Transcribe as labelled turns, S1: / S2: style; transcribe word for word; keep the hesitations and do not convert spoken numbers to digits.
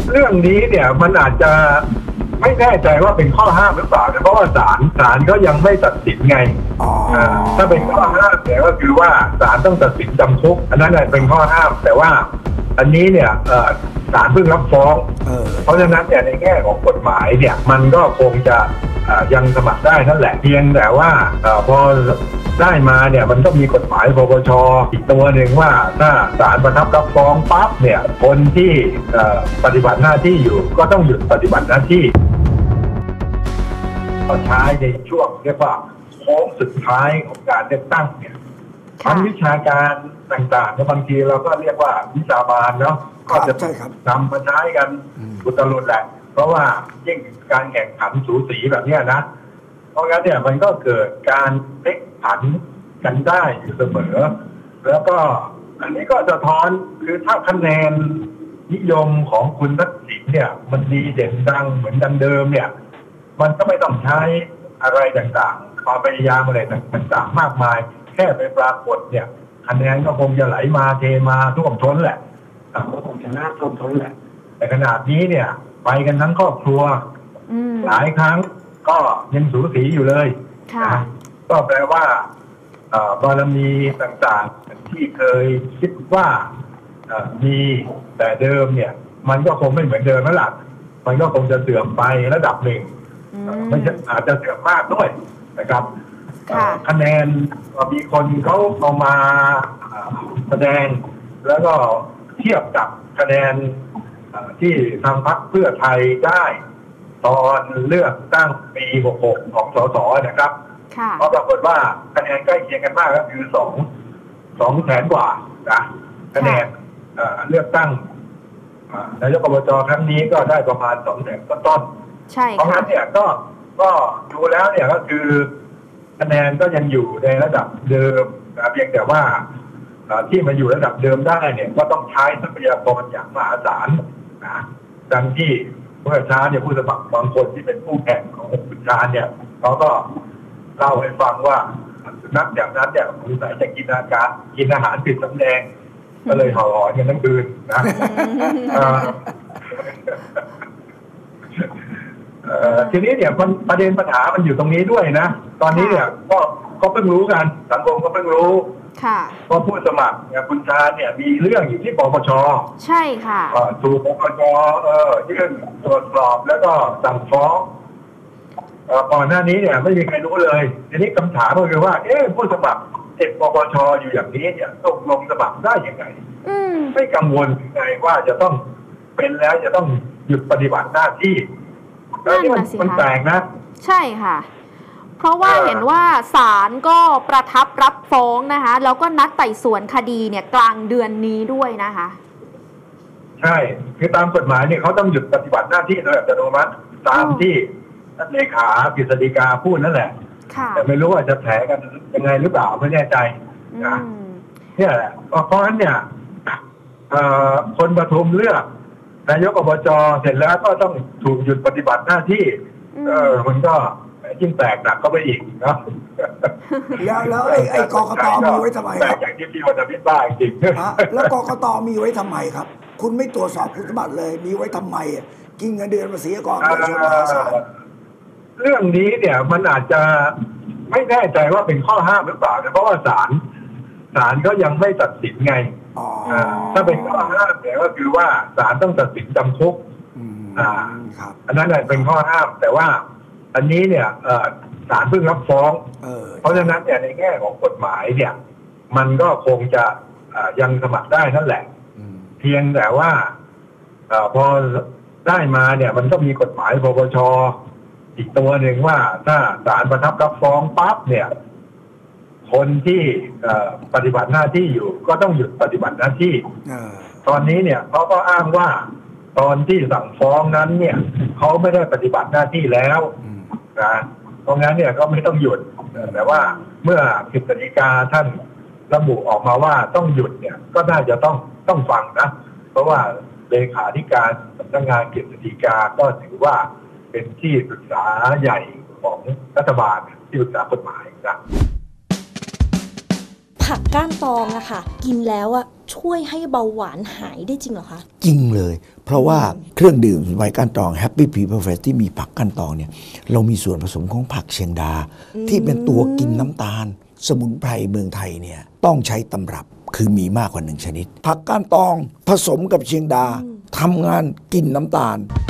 S1: เรื่องนี้เนี่ยมันอาจจะไม่แน่ใจว่าเป็นข้อห้ามหรือเปล่าเพราะว่าศาลศาลก็ยังไม่ตัดสินไงถ้าเป็นข้อห้ามเนี่ยก็คือว่าศาลต้องตัดสินจำคุกอันนั้นเป็นข้อห้ามแต่ว่าอันนี้เนี่ยศาลเพิ่งรับฟ้องเพราะฉะนั้นเนี่ยในแง่ของกฎหมายเนี่ยมันก็คงจะยังสมัครได้นั่นแหละเพียงแต่ว่าพอได้มาเนี่ยมันก็มีกฎหมายปปชอีกตัวหนึ่งว่าถ้าศาลประทับรับฟ้องปั๊บเนี่ยคนที่ปฏิบัติหน้าที่อยู่ก็ต้องหยุดปฏิบัติหน้าที่ก็ใช้ในช่วงเรียกว่าโค้งสุดท้ายของการเลือกตั้งเนี่ยทางวิชาการต่างๆบางทีเราก็เรียกว่าวิชาบาลเนาะก็จะนำมาใช้กันอุตลุดแหละเพราะว่ายิ่งการแข่งขันสูสีแบบนี้นะเพราะงั้นเนี่ยมันก็เกิดการพลิกผันกันได้อยู่เสมอแล้วก็อันนี้ก็จะท้อนคือถ้าคะแนนนิยมของคุณทักษิณเนี่ยมันดีเด่นดังเหมือนดังเดิมเนี่ยมันก็ไม่ต้องใช้อะไรต่างๆความพยายามอะไรต่างๆมากมายแค่ไปปรากฏเนี่ยคะแนนก็คงจะไหลมาเทมาท่วมท้นแหละก็คงชนะท่วมท้นแหละแต่ขนาดนี้เนี่ยไปกันทั้งครอบครัวหลายครั้งก็ยังสูสีอยู่เลยนะก็แปลว่าบารมีต่างๆที่เคยคิดว่ามีแต่เดิมเนี่ยมันก็คงไม่เหมือนเดิมแล้วล่ะมันก็คงจะเสื่อมไประดับหนึ่งไม่ใช่อาจจะเสื่อมมากด้วยนะครับคะแนนมีคนเขาเอามาแสดงแล้วก็เทียบกับคะแนนที่ทางพรรคเพื่อไทยได้ตอนเลือกตั้งปีหกหกของสสนะครับเพราะปรากฏว่าคะแนนใกล้เคียงกันมากก็คือสองสองแสนกว่านะคะแนนเลือกตั้งนายกอบจครั้งนี้ก็ได้ประมาณสองแสนต้นเพราะงั้นเนี่ยก็ก็ดูแล้วเนี่ยก็คือคะแนนก็ยังอยู่ในระดับเดิมนะเพียงแต่ว่าที่มาอยู่ระดับเดิมได้เนี่ยก็ต้องใช้ทรัพยากรอย่างมหาศาลนะดังที่เมื่อเช้าเนี่ยผู้สมัครบางคนที่เป็นผู้แข่งของคุณชาญเนี่ยเขาก็เล่าให้ฟังว่านักจากนั้นเนี่ยสงสัยจะกินอาการกินอาหารผิดสำแดงก็เลยห่อหอนกันทั้งคืนนะทีนี้เนี่ยประเด็นปัญหามันอยู่ตรงนี้ด้วยนะตอนนี้เนี่ยก็ก็เพิ่งรู้กันสังคมก็เพิ่งรู้ว่าผู้สมัครเนี่ยคุณชาเนี่ยมีเรื่องอยู่ที่ปปช
S2: ใช่ค่ะ
S1: ถูกปปชเออยื่นตรวจสอบแล้วก็สั่งฟ้องก่อนหน้านี้เนี่ยไม่มีใครรู้เลยทีนี้คำถามก็คือว่าเอ๊ะผู้สมัครติดปปชอยู่อย่างนี้เนี่ยตกลงสมัครได้ยังไงไม่กังวลไงว่าจะต้องเป็นแล้วจะต้องหยุดปฏิบัติหน้าที่
S2: นั่นน่ะสิคะมันแปลกนะใช่ค่ะเพราะว่าเห็นว่าศาลก็ประทับรับฟ้องนะคะแล้วก็นัดไต่สวนคดีเนี่ยกลางเดือนนี้ด้วยนะคะ
S1: ใช่คือตามกฎหมายเนี่ยเขาต้องหยุดปฏิบัติหน้าที่โดยอัตโนมัติตามที่ท่านเลขากฤษฎีกาพูดนั่นแหละแต่ไม่รู้ว่าจะแถกันยังไงหรือเปล่าไม่แน่ใจนะเนี่ยแหละเพราะฉะนั้นเนี่ยคนประทุมเลือกนายกอบจเสร็จแล้วก็ต้องถูกหยุดปฏิบัติหน้าที่เออมันก็ยิ่งแตกหนักก็ไปอีกเนาะ
S3: แล้วแล้วไอ้ไอ้กกตมีไว้ทำไม
S1: แตกอย่างที่พี่วันพิษบ้าจริง
S3: แล้วกกตมีไว้ทำไมครับคุณไม่ตรวจสอบคุณสมบัติเลยมีไว้ทำไมกินเงินเดือนภาษีก่อน
S1: เรื่องนี้เนี่ยมันอาจจะไม่แน่ใจว่าเป็นข้อห้ามหรือเปล่าเพราะว่าศาลศาลก็ยังไม่ตัดสินไงถ้าเป็นข้อห้ามเนี่ยก็คือว่าศาลต้องตัดสินจำคุกอันนั้นเป็นข้อห้ามแต่ว่าอันนี้เนี่ยศาลเพิ่งรับฟ้องเพราะฉะนั้นเนี่ยในแง่ของกฎหมายเนี่ยมันก็คงจะยังสมัครได้นั่นแหละเพียงแต่ว่าพอได้มาเนี่ยมันก็มีกฎหมายปปชอีกตัวหนึ่งว่าถ้าศาลประทับรับฟ้องปั๊บเนี่ยคนที่ปฏิบัติหน้าที่อยู่ก็ต้องหยุดปฏิบัติหน้าที่ตอนนี้เนี่ยเขาก็อ้างว่าตอนที่สั่งฟ้องนั้นเนี่ยเขาไม่ได้ปฏิบัติหน้าที่แล้วนะเพราะงั้นเนี่ยก็ไม่ต้องหยุดแต่ว่าเมื่อกฤษฎีกาท่านระบุออกมาว่าต้องหยุดเนี่ยก็น่าจะต้องต้องฟังนะเพราะว่าเลขาธิการสำนักงานกฤษฎีกาก็ถือว่าเป็นที่ปรึกษาใหญ่ของรัฐบาลที่ปรึกษากฎหมายนะ
S4: ผักก้านตองอะค่ะกินแล้วอะช่วยให้เบาหวานหายได้จริงเหรอคะ
S5: จริงเลยเพราะว่าเครื่องดื่มสมุนไพรก้านตอง Happy Pea Perfect ที่มีผักก้านตองเนี่ยเรามีส่วนผสมของผักเชียงดาที่เป็นตัวกินน้ำตาลสมุนไพรเมืองไทยเนี่ยต้องใช้ตำรับคือมีมากกว่าหนึ่งชนิดผักก้านตองผสมกับเชียงดาทำงานกินน้ำตาล